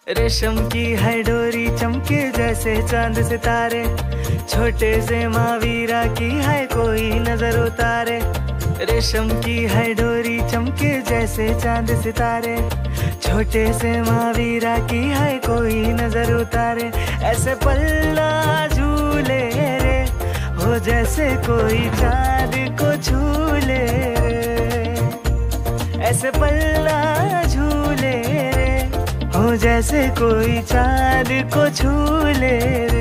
रेशम की है डोरी चमके जैसे चांद सितारे, छोटे से महावीरा की है कोई नजर उतारे। रेशम की है डोरी चमके जैसे चांद सितारे, छोटे से महावीरा की है कोई नजर उतारे। ऐसे पल्ला झूले रे हो जैसे कोई चांद को झूले रे, ऐसे पल्ला झूले रे हो जैसे कोई चांद को झूले रे।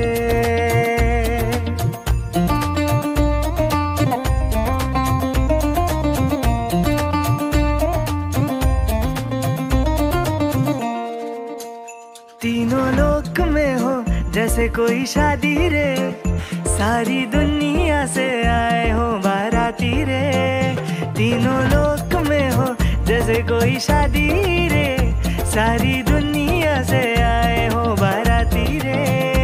तीनों लोक में हो जैसे कोई शादी रे, सारी दुनिया से आए हो बाराती रे। तीनों लोक में हो जैसे कोई शादी रे, सारी दुनिया से आए हो बाराती रे।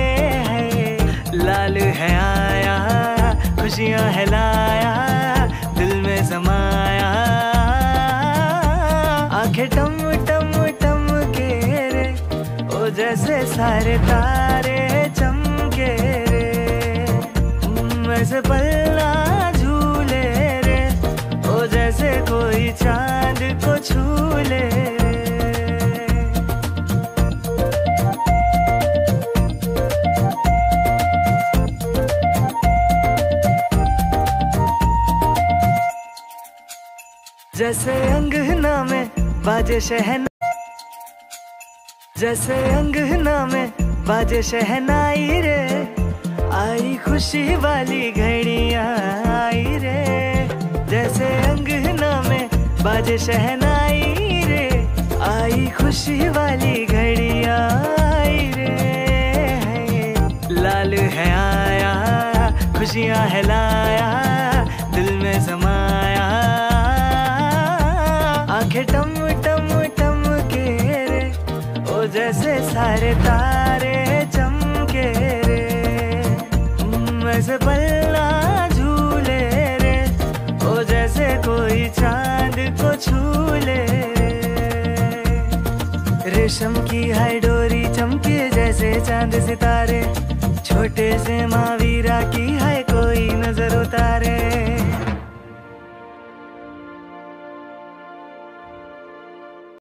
लाल है आया खुशियां है लाया, दिल में समाया आंखें टम टम टम के रे ओ जैसे सारे तारे चमके रे। ऐसे पल्ला झूले रे ओ जैसे कोई चांद को छूले रे। जैसे अंगना में बाजे शहनाई, जैसे अंगना में बाजे शहनाई रे, आई खुशी वाली घड़ियां आई रे। जैसे अंगना में बाजे शहनाई रे, आई खुशी वाली घड़ियां आई रे। लाल है आया खुशियां है लाया, दिल में समाया आंखें टम टम टम के रे ओ जैसे सारे तारे चमके रे। ऐसे पल्ला झूले रे ओ जैसे कोई चांद को छूले रे। रेशम की है डोरी चमके जैसे चांद सितारे, छोटे से महावीरा की है कोई नजर उतारे।